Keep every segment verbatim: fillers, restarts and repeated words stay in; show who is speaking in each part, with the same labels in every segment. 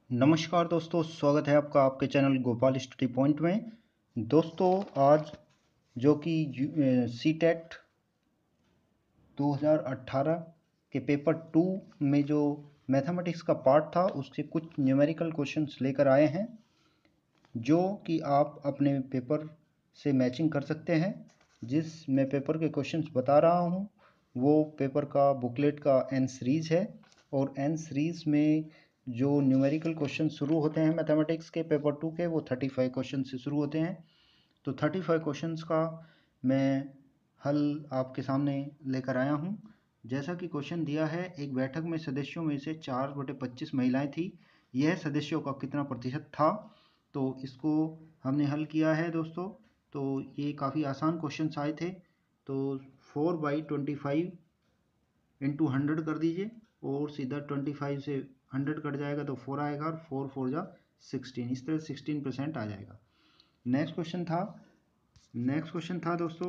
Speaker 1: नमस्कार दोस्तों, स्वागत है आपका आपके चैनल गोपाल स्टडी पॉइंट में। दोस्तों आज जो कि सी टेट दो हज़ार अठारह के पेपर टू में जो मैथमेटिक्स का पार्ट था उसके कुछ न्यूमेरिकल क्वेश्चंस लेकर आए हैं जो कि आप अपने पेपर से मैचिंग कर सकते हैं। जिस मैं पेपर के क्वेश्चंस बता रहा हूं वो पेपर का बुकलेट का एन सीरीज़ है और एन सीरीज़ में जो न्यूमेरिकल क्वेश्चन शुरू होते हैं मैथमेटिक्स के पेपर टू के वो पैंतीस क्वेश्चन से शुरू होते हैं। तो पैंतीस क्वेश्चंस का मैं हल आपके सामने लेकर आया हूं। जैसा कि क्वेश्चन दिया है, एक बैठक में सदस्यों में से चार बटे पच्चीस महिलाएं थी, यह सदस्यों का कितना प्रतिशत था। तो इसको हमने हल किया है दोस्तों। तो ये काफ़ी आसान क्वेश्चन आए थे। तो four by twenty five into hundred कर दीजिए और सीधा ट्वेंटी फाइव से हंड्रेड कट जाएगा तो फोर आएगा और फोर फोर जा सिक्सटीन, इस तरह सिक्सटीन परसेंट आ जाएगा। नेक्स्ट क्वेश्चन था नेक्स्ट क्वेश्चन था दोस्तों,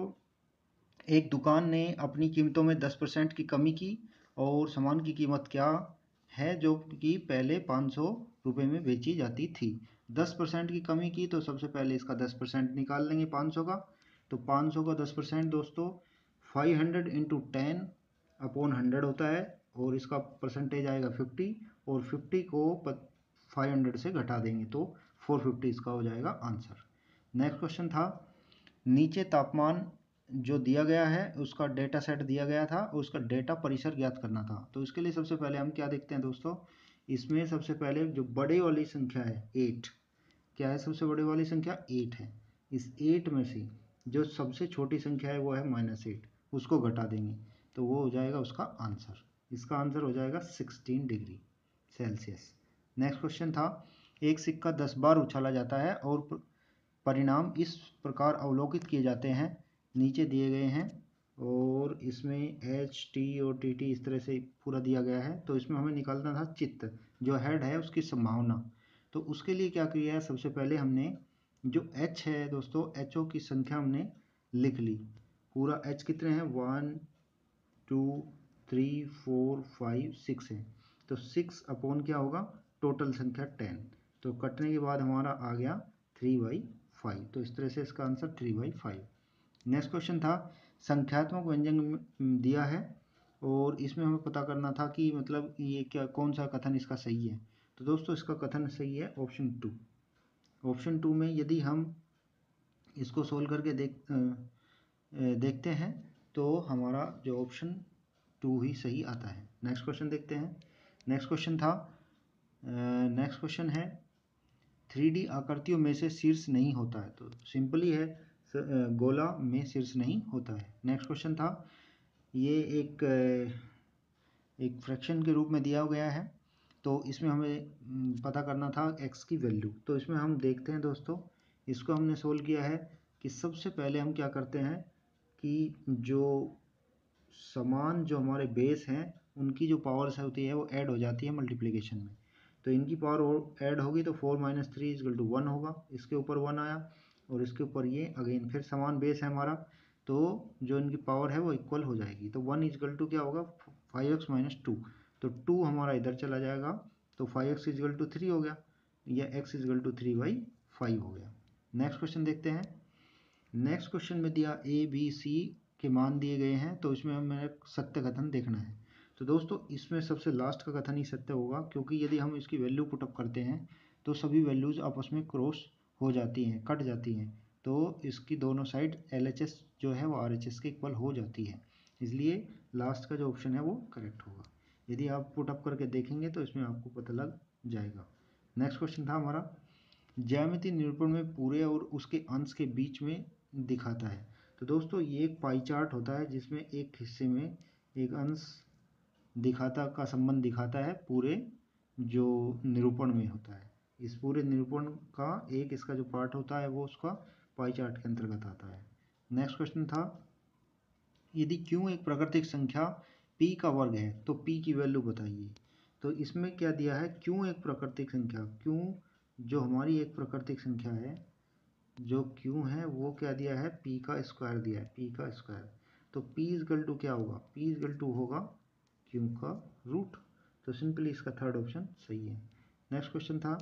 Speaker 1: एक दुकान ने अपनी कीमतों में दस परसेंट की कमी की और सामान की कीमत क्या है जो कि पहले पाँच सौ रुपये में बेची जाती थी। दस परसेंट की कमी की तो सबसे पहले इसका दस परसेंट निकाल लेंगे पाँच सौ का। तो पाँच सौ का दस परसेंट दोस्तों five hundred into ten upon hundred होता है और इसका परसेंटेज आएगा फिफ्टी और फिफ्टी को फाइव हंड्रेड से घटा देंगे तो फोर फिफ्टी इसका हो जाएगा आंसर। नेक्स्ट क्वेश्चन था, नीचे तापमान जो दिया गया है उसका डेटा सेट दिया गया था, उसका डेटा परिसर ज्ञात करना था। तो इसके लिए सबसे पहले हम क्या देखते हैं दोस्तों, इसमें सबसे पहले जो बड़े वाली संख्या है एट, क्या है सबसे बड़े वाली संख्या एट है। इस एट में से जो सबसे छोटी संख्या है वो है माइनस एट, उसको घटा देंगे तो वो हो जाएगा उसका आंसर। इसका आंसर हो जाएगा sixteen degree Celsius. Next question था, एक सिक्का दस बार उछाला जाता है और परिणाम इस प्रकार अवलोकित किए जाते हैं, नीचे दिए गए हैं और इसमें एच टी और टी टी इस तरह से पूरा दिया गया है। तो इसमें हमें निकालना था चित्त, जो हेड है उसकी संभावना। तो उसके लिए क्या किया है, सबसे पहले हमने जो एच है दोस्तों, एच ओ की संख्या हमने लिख ली। पूरा एच कितने हैं, one two three four five six है। तो सिक्स अपॉन क्या होगा, टोटल संख्या टेन। तो कटने के बाद हमारा आ गया थ्री बाई फाइव। तो इस तरह से इसका answer three by five. Next question था, संख्यात्मक व्यंजन दिया है और इसमें हमें पता करना था कि मतलब ये क्या कौन सा कथन इसका सही है। तो दोस्तों इसका कथन सही है ऑप्शन टू। ऑप्शन टू में यदि हम इसको सोल्व करके देख देखते हैं तो हमारा जो ऑप्शन टू ही सही आता है। नेक्स्ट क्वेश्चन देखते हैं। नेक्स्ट क्वेश्चन था नेक्स्ट क्वेश्चन है, थ्री डी आकृतियों में से शीर्ष नहीं होता है। तो सिंपली है, गोला में शीर्ष नहीं होता है। नेक्स्ट क्वेश्चन था, ये एक एक फ्रैक्शन के रूप में दिया गया है तो इसमें हमें पता करना था x की वैल्यू। तो इसमें हम देखते हैं दोस्तों, इसको हमने सोल्व किया है कि सबसे पहले हम क्या करते हैं कि जो समान जो हमारे बेस हैं उनकी जो पावर्स होती है वो ऐड हो जाती है मल्टीप्लिकेशन में। तो इनकी पावर ऐड होगी तो four minus three is equal to one होगा, इसके ऊपर वन आया और इसके ऊपर ये अगेन फिर समान बेस है हमारा, तो जो इनकी पावर है वो इक्वल हो जाएगी। तो वन इजकल टू क्या होगा, फाइव एक्स माइनस टू। तो टू हमारा इधर चला जाएगा तो five X is equal to three हो गया, या X is equal to three by five हो गया। नेक्स्ट क्वेश्चन देखते हैं। नेक्स्ट क्वेश्चन में दिया ए बी सी के मान दिए गए हैं तो इसमें हमें सत्य कथन देखना है। तो दोस्तों इसमें सबसे लास्ट का कथन ही सत्य होगा, क्योंकि यदि हम इसकी वैल्यू पुटअप करते हैं तो सभी वैल्यूज आपस में क्रॉस हो जाती हैं, कट जाती हैं। तो इसकी दोनों साइड एल एच एस जो है वो आर एच एस के इक्वल हो जाती है, इसलिए लास्ट का जो ऑप्शन है वो करेक्ट होगा। यदि आप पुटअप करके देखेंगे तो इसमें आपको पता लग जाएगा। नेक्स्ट क्वेश्चन था हमारा, ज्यामिति निरूपण में पूरे और उसके अंश के बीच में दिखाता है। तो दोस्तों ये एक पाई चार्ट होता है जिसमें एक हिस्से में एक अंश दिखाता का संबंध दिखाता है पूरे जो निरूपण में होता है। इस पूरे निरूपण का एक इसका जो पार्ट होता है वो उसका पाई चार्ट के अंतर्गत आता है। नेक्स्ट क्वेश्चन था, यदि क्यों एक प्राकृतिक संख्या p का वर्ग है तो p की वैल्यू बताइए। तो इसमें क्या दिया है, क्यों एक प्राकृतिक संख्या, क्यों जो हमारी एक प्राकृतिक संख्या है, जो क्यों है वो क्या दिया है, p का स्क्वायर दिया है, p का स्क्वायर। तो p इजकल टू क्या होगा, p इजकल टू होगा क्यों का रूट। तो सिंपली इसका थर्ड ऑप्शन सही है। नेक्स्ट क्वेश्चन था,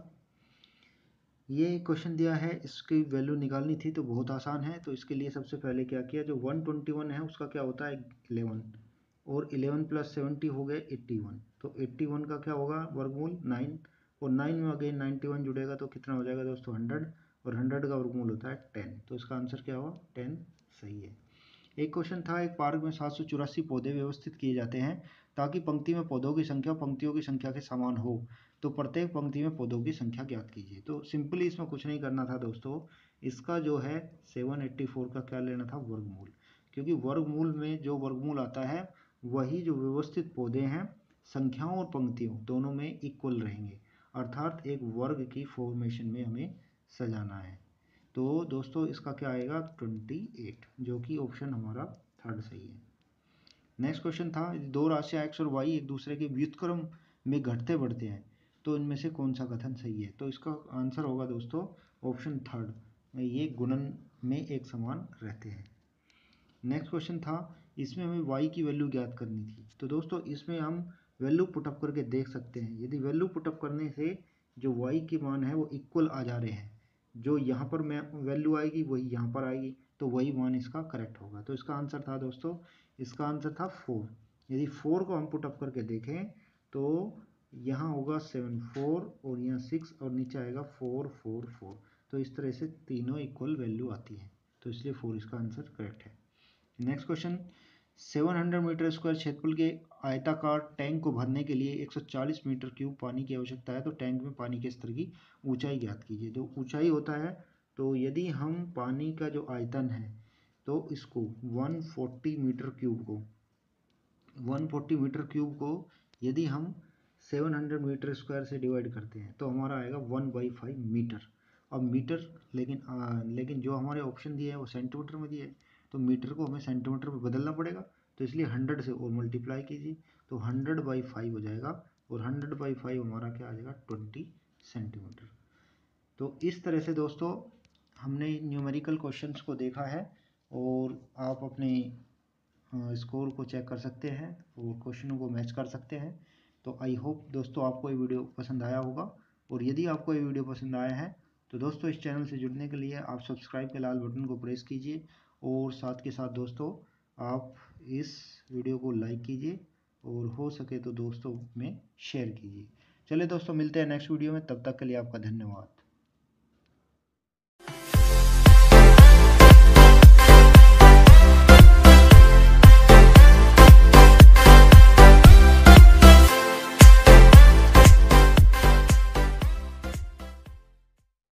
Speaker 1: ये क्वेश्चन दिया है, इसकी वैल्यू निकालनी थी तो बहुत आसान है। तो इसके लिए सबसे पहले क्या किया, जो वन ट्वेंटी वन है उसका क्या होता है इलेवन, और इलेवन प्लस सेवेंटी हो गए एट्टी वन। तो एट्टी वन का क्या होगा वर्गमूल नाइन, और नाइन में अगेन नाइन्टी वन जुड़ेगा तो कितना हो जाएगा दोस्तों हंड्रेड, और हंड्रेड का वर्गमूल होता है टेन। तो इसका आंसर क्या होगा टेन सही है। एक क्वेश्चन था, एक पार्क में सात सौ चौरासी पौधे व्यवस्थित किए जाते हैं ताकि पंक्ति में पौधों की संख्या पंक्तियों की संख्या के समान हो, तो प्रत्येक पंक्ति में पौधों की संख्या ज्ञात कीजिए। तो सिंपली इसमें कुछ नहीं करना था दोस्तों, इसका जो है सेवन एट्टी फोर का क्या लेना था वर्गमूल, क्योंकि वर्गमूल में जो वर्गमूल आता है वही जो व्यवस्थित पौधे हैं संख्याओं और पंक्तियों दोनों में इक्वल रहेंगे, अर्थात एक वर्ग की फॉर्मेशन में हमें सजाना है। तो दोस्तों इसका क्या आएगा ट्वेंटी एट, जो कि ऑप्शन हमारा थर्ड सही है। नेक्स्ट क्वेश्चन था, दो राशियां एक्स और वाई एक दूसरे के व्युत्क्रम में घटते बढ़ते हैं तो इनमें से कौन सा कथन सही है। तो इसका आंसर होगा दोस्तों ऑप्शन थर्ड, ये गुणन में एक समान रहते हैं। नेक्स्ट क्वेश्चन था, इसमें हमें y की वैल्यू ज्ञात करनी थी। तो दोस्तों इसमें हम वैल्यू पुटअप करके देख सकते हैं, यदि वैल्यू पुटअप करने से जो y के मान है वो इक्वल आ जा रहे हैं, जो यहाँ पर मैं वैल्यू आएगी वही यहाँ पर आएगी, तो वही मान इसका करेक्ट होगा। तो इसका आंसर था दोस्तों, इसका आंसर था फोर। यदि फोर को हम पुटअप करके देखें तो यहाँ होगा सेवन फोर, और यहाँ सिक्स, और नीचे आएगा फोर फोर फोर। तो इस तरह से तीनों इक्वल वैल्यू आती है, तो इसलिए फोर इसका आंसर करेक्ट है। नेक्स्ट क्वेश्चन, सात सौ मीटर स्क्वायर क्षेत्रफल के आयताकार टैंक को भरने के लिए एक सौ चालीस मीटर क्यूब पानी की आवश्यकता है, तो टैंक में पानी के स्तर की ऊंचाई ज्ञात कीजिए। तो ऊंचाई होता है, तो यदि हम पानी का जो आयतन है तो इसको एक सौ चालीस मीटर क्यूब को एक सौ चालीस मीटर क्यूब को यदि हम सात सौ मीटर स्क्वायर से डिवाइड करते हैं तो हमारा आएगा वन बाई फाइव मीटर। अब मीटर, लेकिन आ, लेकिन जो हमारे ऑप्शन दिए हैं वो सेंटीमीटर में दिए है, तो मीटर को हमें सेंटीमीटर में बदलना पड़ेगा, तो इसलिए हंड्रेड से और मल्टीप्लाई कीजिए, तो हंड्रेड बाई फाइव हो जाएगा, और हंड्रेड बाई फाइव हमारा क्या आ जाएगा ट्वेंटी सेंटीमीटर। तो इस तरह से दोस्तों हमने न्यूमेरिकल क्वेश्चंस को देखा है, और आप अपने स्कोर को चेक कर सकते हैं और क्वेश्चनों को मैच कर सकते हैं। तो आई होप दोस्तों आपको ये वीडियो पसंद आया होगा, और यदि आपको ये वीडियो पसंद आया है तो दोस्तों इस चैनल से जुड़ने के लिए आप सब्सक्राइब के लाल बटन को प्रेस कीजिए, और साथ के साथ दोस्तों आप इस वीडियो को लाइक कीजिए, और हो सके तो दोस्तों में शेयर कीजिए। चलिए दोस्तों मिलते हैं नेक्स्ट वीडियो में, तब तक के लिए आपका धन्यवाद।